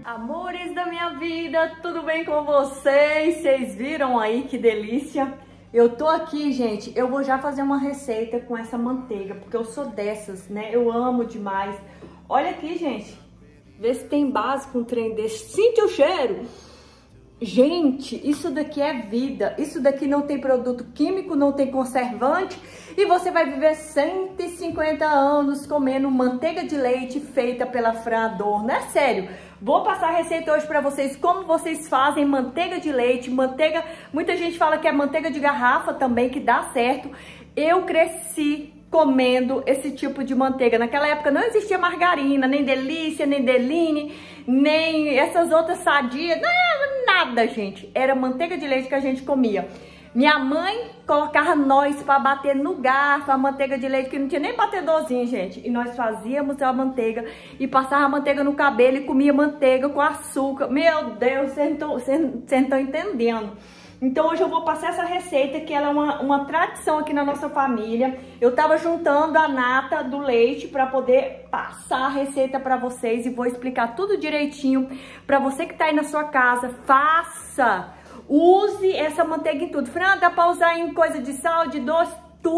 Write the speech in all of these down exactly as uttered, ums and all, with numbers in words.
Amores da minha vida, tudo bem com vocês? Vocês viram aí que delícia? Eu tô aqui, gente, eu vou já fazer uma receita com essa manteiga, porque eu sou dessas, né? Eu amo demais. Olha aqui, gente, vê se tem base com um trem desse. Sente o cheiro! Gente, isso daqui é vida, isso daqui não tem produto químico, não tem conservante e você vai viver cento e cinquenta anos comendo manteiga de leite feita pela Fran Adorno, é sério. Vou passar a receita hoje pra vocês, como vocês fazem manteiga de leite, manteiga, muita gente fala que é manteiga de garrafa também, que dá certo. Eu cresci comendo esse tipo de manteiga. Naquela época não existia margarina, nem Delícia, nem Deline, nem essas outras sadias, não, nada, gente. Era manteiga de leite que a gente comia. Minha mãe colocava nós para bater no garfo a manteiga de leite, que não tinha nem batedorzinho, gente. E nós fazíamos a manteiga e passava a manteiga no cabelo e comia manteiga com açúcar. Meu Deus, vocês não estão entendendo. Então hoje eu vou passar essa receita, que ela é uma, uma tradição aqui na nossa família. Eu tava juntando a nata do leite para poder passar a receita para vocês e vou explicar tudo direitinho. Para você que tá aí na sua casa, faça, use essa manteiga em tudo. Fran, dá para usar em coisa de sal, de doce,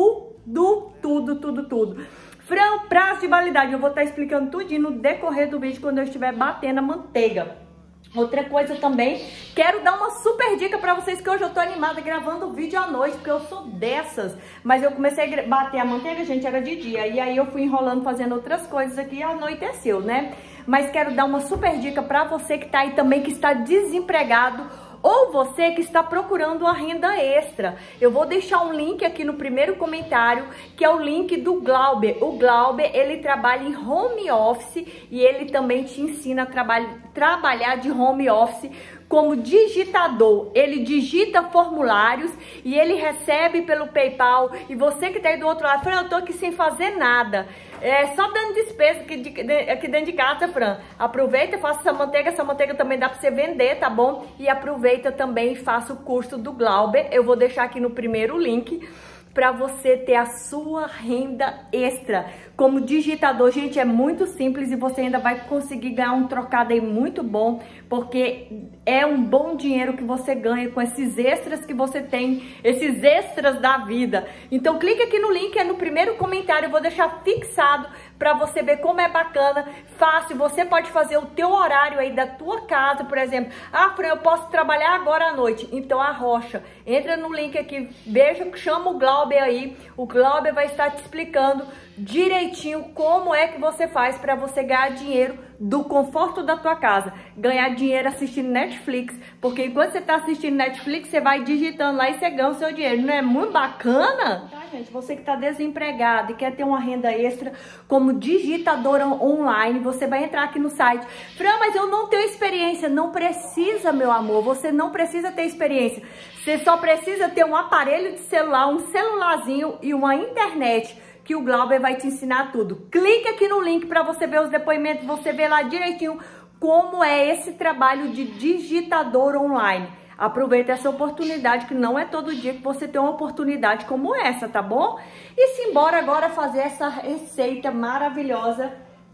tudo, tudo, tudo, tudo. Fran, prazo de validade, eu vou estar explicando tudinho no decorrer do vídeo quando eu estiver batendo a manteiga. Outra coisa também, quero dar uma super dica pra vocês, que hoje eu tô animada gravando o vídeo à noite, porque eu sou dessas. Mas eu comecei a bater a manteiga, gente, era de dia. E aí eu fui enrolando, fazendo outras coisas aqui e anoiteceu, né? Mas quero dar uma super dica pra você que tá aí também, que está desempregado, ou você que está procurando uma renda extra. Eu vou deixar um link aqui no primeiro comentário, que é o link do Glauber. O Glauber, ele trabalha em home office e ele também te ensina a traba trabalhar de home office como digitador. Ele digita formulários e ele recebe pelo PayPal. E você que tá aí do outro lado, Fran, eu tô aqui sem fazer nada, é só dando despesa aqui, de, de, aqui dentro de casa, Fran. Aproveita e faça essa manteiga. Essa manteiga também dá pra você vender, tá bom? E aproveita também e faça o curso do Glauber. Eu vou deixar aqui no primeiro link para você ter a sua renda extra como digitador. Gente, é muito simples e você ainda vai conseguir ganhar um trocado aí muito bom, porque é um bom dinheiro que você ganha com esses extras que você tem, esses extras da vida. Então clique aqui no link, é no primeiro comentário, eu vou deixar fixado para você ver como é bacana, fácil. Você pode fazer o teu horário aí da tua casa, por exemplo. Ah, Fran, eu posso trabalhar agora à noite. Então arrocha, entra no link aqui, veja, chama o Glauber aí. O Glauber vai estar te explicando direitinho como é que você faz para você ganhar dinheiro do conforto da tua casa, ganhar dinheiro assistindo Netflix, porque enquanto você tá assistindo Netflix, você vai digitando lá e você ganha o seu dinheiro. Não é muito bacana? Tá, gente? Você que tá desempregado e quer ter uma renda extra como digitadora online, você vai entrar aqui no site. Fran, mas eu não tenho experiência. Não precisa, meu amor, você não precisa ter experiência. Você só precisa ter um aparelho de celular, um celularzinho e uma internet, que o Glauber vai te ensinar tudo. Clique aqui no link para você ver os depoimentos, você vê lá direitinho como é esse trabalho de digitador online. Aproveita essa oportunidade, que não é todo dia que você tem uma oportunidade como essa, tá bom? E simbora agora fazer essa receita maravilhosa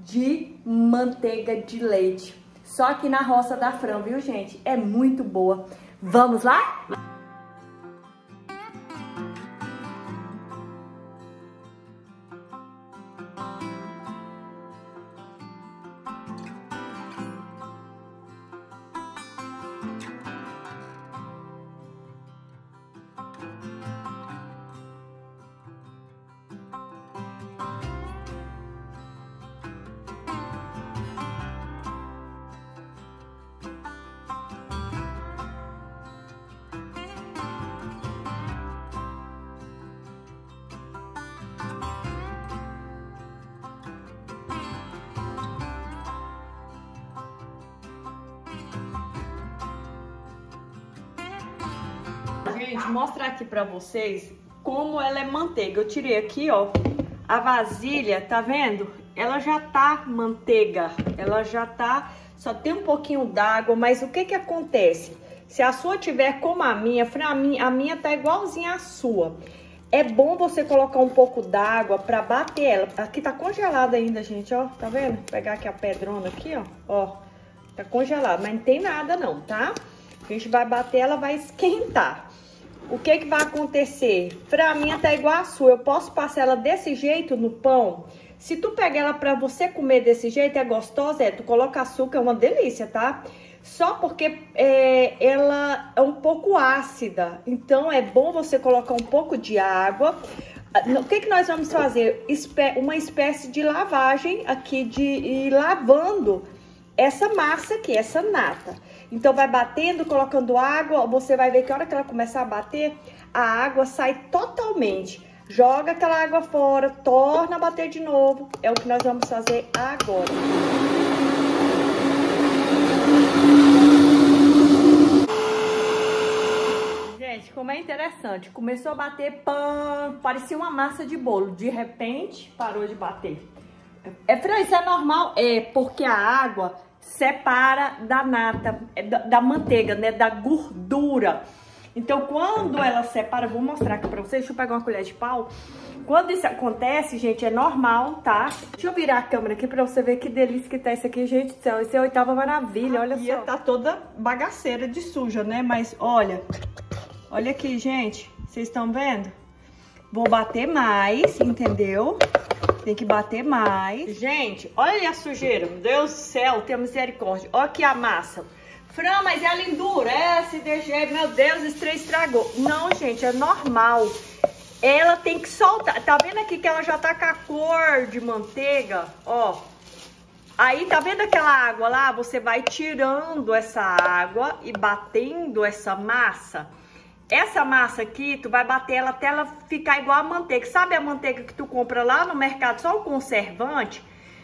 de manteiga de leite. Só aqui na roça da Fran, viu, gente? É muito boa. Vamos lá? Gente, mostrar aqui pra vocês como ela é manteiga. Eu tirei aqui, ó, a vasilha, tá vendo? Ela já tá manteiga, ela já tá, só tem um pouquinho d'água, mas o que que acontece? Se a sua tiver como a minha, a minha, a minha tá igualzinha à sua. É bom você colocar um pouco d'água pra bater ela. Aqui tá congelada ainda, gente, ó, tá vendo? Vou pegar aqui a pedrona aqui, ó, ó. Tá congelado, mas não tem nada não, tá? A gente vai bater, ela vai esquentar. O que que vai acontecer? Pra mim tá igual a sua, eu posso passar ela desse jeito no pão. Se tu pegar ela pra você comer desse jeito, é gostosa, é, tu coloca açúcar, é uma delícia, tá? Só porque é, ela é um pouco ácida, então é bom você colocar um pouco de água. O que que nós vamos fazer? Uma espécie de lavagem aqui, de ir lavando essa massa aqui, essa nata. Então vai batendo, colocando água, você vai ver que a hora que ela começar a bater, a água sai totalmente. Joga aquela água fora, torna a bater de novo. É o que nós vamos fazer agora. Gente, como é interessante, começou a bater, pã, parecia uma massa de bolo. De repente, parou de bater. É, Fran, isso é normal? É, porque a água separa da nata, da, da manteiga, né, da gordura. Então, quando ela separa, vou mostrar aqui pra vocês, deixa eu pegar uma colher de pau. Quando isso acontece, gente, é normal, tá? Deixa eu virar a câmera aqui pra você ver que delícia que tá isso aqui, gente do céu. Isso é a oitava maravilha, olha só. Tá toda bagaceira de suja, né? Mas olha, olha aqui, gente, vocês estão vendo? Vou bater mais, entendeu? Tem que bater mais. Gente, olha a sujeira, meu Deus do céu, tem misericórdia. Olha aqui a massa. Fran, mas ela endurece, desse jeito, meu Deus, esse trem estragou. Não, gente, é normal. Ela tem que soltar. Tá vendo aqui que ela já tá com a cor de manteiga? Ó. Aí, tá vendo aquela água lá? Você vai tirando essa água e batendo essa massa. Essa massa aqui, tu vai bater ela até ela ficar igual a manteiga. Sabe a manteiga que tu compra lá no mercado, só o conservante?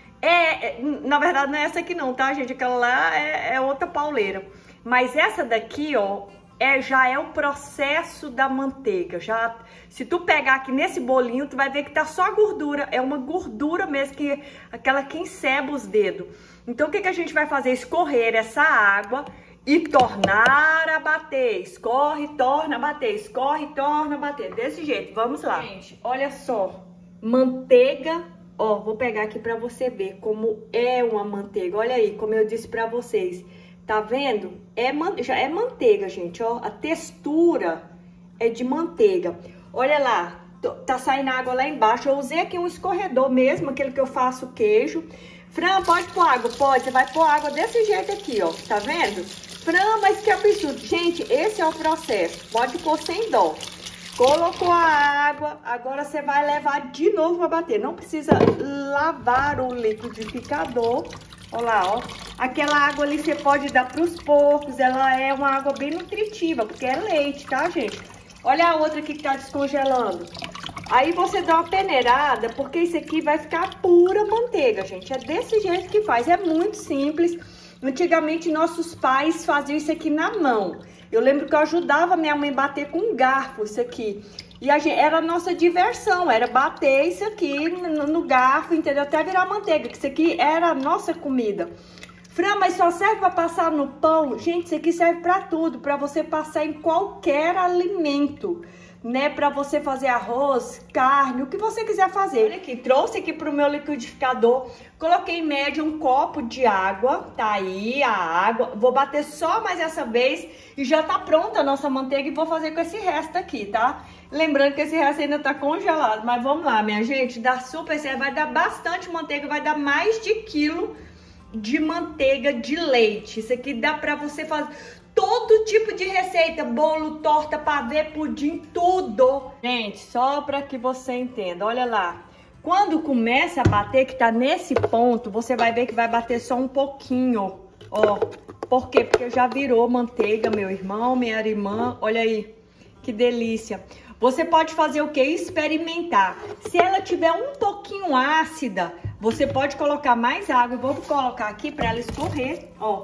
É, na verdade não é essa aqui não, tá, gente? Aquela lá é, é outra pauleira. Mas essa daqui, ó, é, já é o processo da manteiga. Já, se tu pegar aqui nesse bolinho, tu vai ver que tá só gordura. É uma gordura mesmo, que, aquela que enceba os dedos. Então, o que que a gente vai fazer? Escorrer essa água e tornar a bater. Escorre, torna a bater. Escorre, torna a bater. Desse jeito, vamos lá. Gente, olha só. Manteiga. Ó, vou pegar aqui pra você ver como é uma manteiga. Olha aí, como eu disse pra vocês. Tá vendo? É, já é manteiga, gente, ó. A textura é de manteiga. Olha lá, tá saindo água lá embaixo. Eu usei aqui um escorredor mesmo, aquele que eu faço queijo. Fran, pode pôr água? Pode. Você vai pôr água desse jeito aqui, ó. Tá vendo? Fran, mas que absurdo. Gente, esse é o processo. Pode pôr sem dó. Colocou a água, agora você vai levar de novo para bater. Não precisa lavar o liquidificador. Olha lá, ó. Aquela água ali você pode dar para os porcos. Ela é uma água bem nutritiva, porque é leite, tá, gente? Olha a outra aqui que tá descongelando. Aí você dá uma peneirada, porque isso aqui vai ficar pura manteiga, gente. É desse jeito que faz, é muito simples. Antigamente, nossos pais faziam isso aqui na mão. Eu lembro que eu ajudava minha mãe a bater com um garfo isso aqui. E a gente, era a nossa diversão, era bater isso aqui no, no garfo, entendeu? Até virar manteiga, que isso aqui era a nossa comida. Fran, mas só serve para passar no pão? Gente, isso aqui serve para tudo, para você passar em qualquer alimento, né? Para você fazer arroz, carne, o que você quiser fazer. Olha aqui, trouxe aqui pro meu liquidificador, coloquei em média um copo de água, tá aí a água. Vou bater só mais essa vez e já tá pronta a nossa manteiga e vou fazer com esse resto aqui, tá? Lembrando que esse resto ainda tá congelado, mas vamos lá, minha gente, dá super certo, vai dar bastante manteiga, vai dar mais de quilo de manteiga de leite. Isso aqui dá pra você fazer todo tipo de receita, bolo, torta, pavê, pudim, tudo. Gente, só pra que você entenda, olha lá. Quando começa a bater, que tá nesse ponto, você vai ver que vai bater só um pouquinho, ó. Por quê? Porque já virou manteiga, meu irmão, minha irmã, olha aí, que delícia. Você pode fazer o quê? Experimentar. Se ela tiver um pouquinho ácida, você pode colocar mais água. Eu vou colocar aqui pra ela escorrer, ó.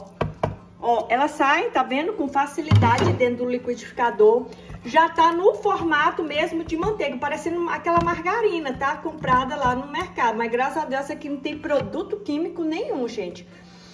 Ó, ela sai, tá vendo? Com facilidade dentro do liquidificador. Já tá no formato mesmo de manteiga, parecendo aquela margarina, tá? Comprada lá no mercado. Mas graças a Deus aqui não tem produto químico nenhum, gente.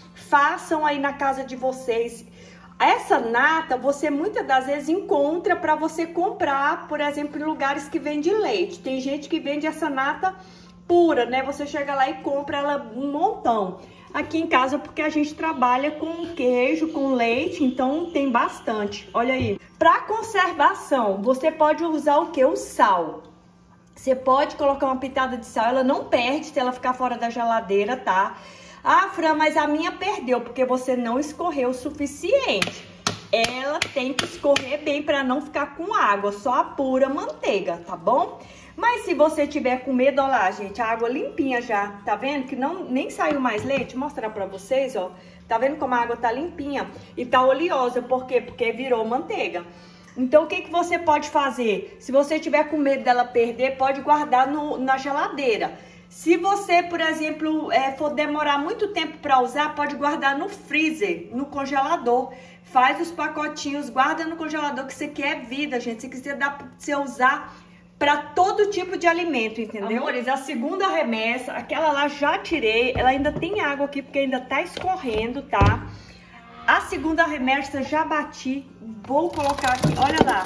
Façam aí na casa de vocês. Essa nata, você muitas das vezes encontra para você comprar, por exemplo, em lugares que vende leite. Tem gente que vende essa nata pura, né? Você chega lá e compra ela um montão. aqui em casa porque a gente trabalha com queijo, com leite, então tem bastante. Olha aí. Para conservação, você pode usar o que? O sal. Você pode colocar uma pitada de sal, ela não perde se ela ficar fora da geladeira, tá? Ah, Fran, mas a minha perdeu porque você não escorreu o suficiente. Ela tem que escorrer bem para não ficar com água, só a pura manteiga, tá bom? Mas se você tiver com medo, olha lá, gente, a água limpinha já, tá vendo? Que não, nem saiu mais leite, vou mostrar pra vocês, ó. Tá vendo como a água tá limpinha e tá oleosa, por quê? Porque virou manteiga. Então, o que que você pode fazer? Se você tiver com medo dela perder, pode guardar no, na geladeira. Se você, por exemplo, é, for demorar muito tempo para usar, pode guardar no freezer, no congelador. Faz os pacotinhos, guarda no congelador, que isso aqui é vida, gente. Se quiser dar pra você usar para todo tipo de alimento, entendeu? Amores, a segunda remessa, aquela lá já tirei, ela ainda tem água aqui porque ainda tá escorrendo, tá? A segunda remessa já bati, vou colocar aqui, olha lá.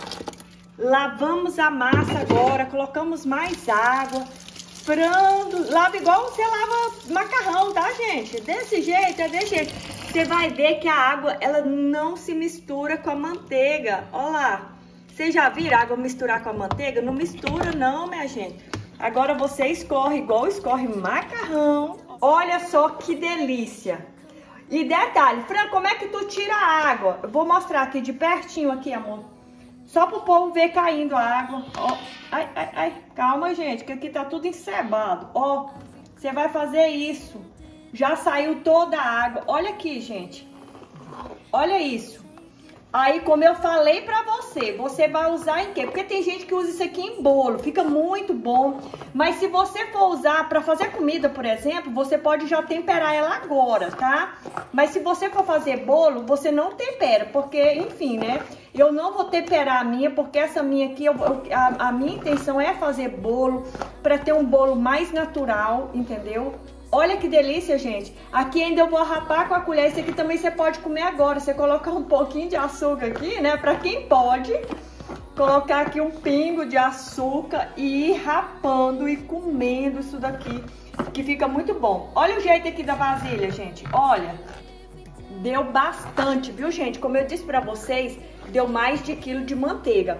Lavamos a massa agora, colocamos mais água, frando, lava igual você lava macarrão, tá, gente? Desse jeito, é desse jeito. Você vai ver que a água, ela não se mistura com a manteiga, olha lá. Vocês já viram a água misturar com a manteiga? Não mistura não, minha gente. Agora você escorre igual escorre macarrão. Olha só que delícia. E detalhe, Fran, como é que tu tira a água? Eu vou mostrar aqui de pertinho aqui, amor. Só pro povo ver caindo a água. Ó, ai, ai, ai, calma, gente, que aqui tá tudo encebado. Ó, você vai fazer isso. Já saiu toda a água. Olha aqui, gente. Olha isso. Aí, como eu falei pra você, você vai usar em quê? Porque tem gente que usa isso aqui em bolo, fica muito bom. Mas se você for usar pra fazer comida, por exemplo, você pode já temperar ela agora, tá? Mas se você for fazer bolo, você não tempera, porque, enfim, né? Eu não vou temperar a minha, porque essa minha aqui, eu, a, a minha intenção é fazer bolo pra ter um bolo mais natural, entendeu? Olha que delícia, gente. Aqui ainda eu vou rapar com a colher. Esse aqui também você pode comer agora. Você colocar um pouquinho de açúcar aqui, né? Pra quem pode. Colocar aqui um pingo de açúcar e ir rapando e comendo isso daqui, que fica muito bom. Olha o jeito aqui da vasilha, gente. Olha, deu bastante, viu, gente? Como eu disse pra vocês, deu mais de quilo de manteiga.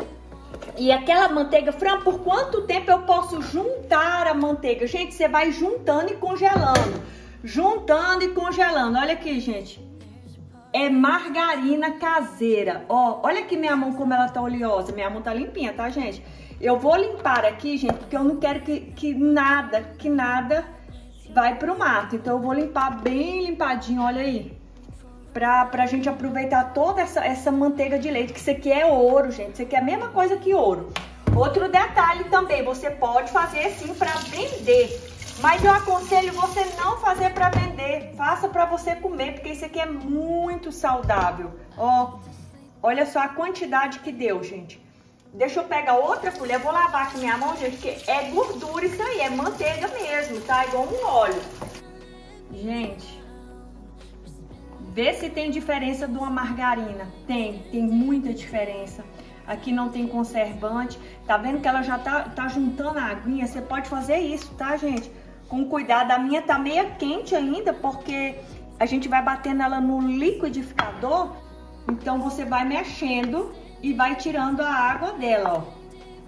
E aquela manteiga, Fran, por quanto tempo eu posso juntar a manteiga? Gente, você vai juntando e congelando. Juntando e congelando. Olha aqui, gente. É margarina caseira. Ó, olha aqui minha mão como ela tá oleosa. Minha mão tá limpinha, tá, gente? Eu vou limpar aqui, gente, porque eu não quero que, que nada, que nada vai pro mato. Então eu vou limpar bem limpadinho, olha aí. Pra, pra gente aproveitar toda essa, essa manteiga de leite, que isso aqui é ouro, gente. Isso aqui é a mesma coisa que ouro. Outro detalhe também, você pode fazer sim pra vender. Mas eu aconselho você não fazer pra vender. Faça pra você comer, porque isso aqui é muito saudável. Ó, olha só a quantidade que deu, gente. Deixa eu pegar outra colher, eu vou lavar aqui minha mão, gente, porque é gordura isso aí, é manteiga mesmo, tá? Igual um óleo. Gente... Vê se tem diferença de uma margarina. Tem, tem muita diferença. Aqui não tem conservante. Tá vendo que ela já tá, tá juntando a aguinha? Você pode fazer isso, tá, gente? Com cuidado. A minha tá meio quente ainda, porque a gente vai batendo ela no liquidificador. Então você vai mexendo e vai tirando a água dela, ó.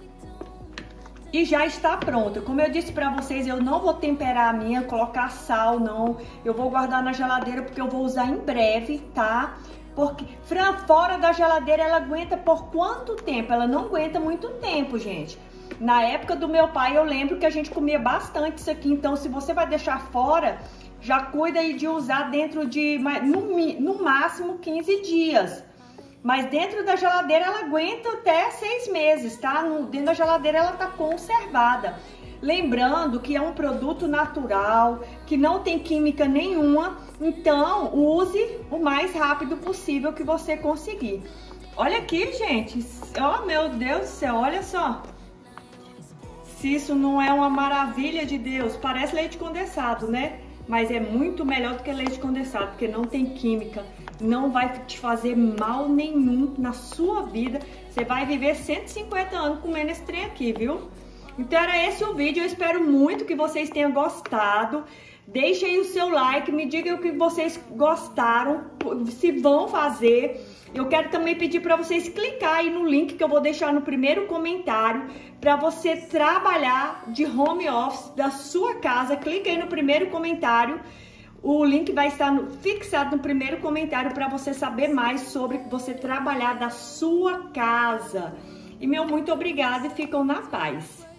E já está pronta. Como eu disse pra vocês, eu não vou temperar a minha, colocar sal, não. Eu vou guardar na geladeira porque eu vou usar em breve, tá? Porque, Fran, fora da geladeira, ela aguenta por quanto tempo? Ela não aguenta muito tempo, gente. Na época do meu pai, eu lembro que a gente comia bastante isso aqui. Então, se você vai deixar fora, já cuida aí de usar dentro de, no, no máximo, quinze dias. Mas dentro da geladeira ela aguenta até seis meses, tá? No, dentro da geladeira ela tá conservada. Lembrando que é um produto natural, que não tem química nenhuma. Então, use o mais rápido possível que você conseguir. Olha aqui, gente. Oh, meu Deus do céu, olha só. Se isso não é uma maravilha de Deus. Parece leite condensado, né? Mas é muito melhor do que leite condensado, porque não tem química. Não vai te fazer mal nenhum na sua vida. Você vai viver cento e cinquenta anos comendo esse trem aqui, viu? Então era esse o vídeo. Eu espero muito que vocês tenham gostado. Deixe aí o seu like, me digam o que vocês gostaram, se vão fazer. Eu quero também pedir para vocês clicar aí no link que eu vou deixar no primeiro comentário para você trabalhar de home office da sua casa. Clica aí no primeiro comentário. O link vai estar no, fixado no primeiro comentário para você saber mais sobre você trabalhar da sua casa. E meu muito obrigada e ficam na paz.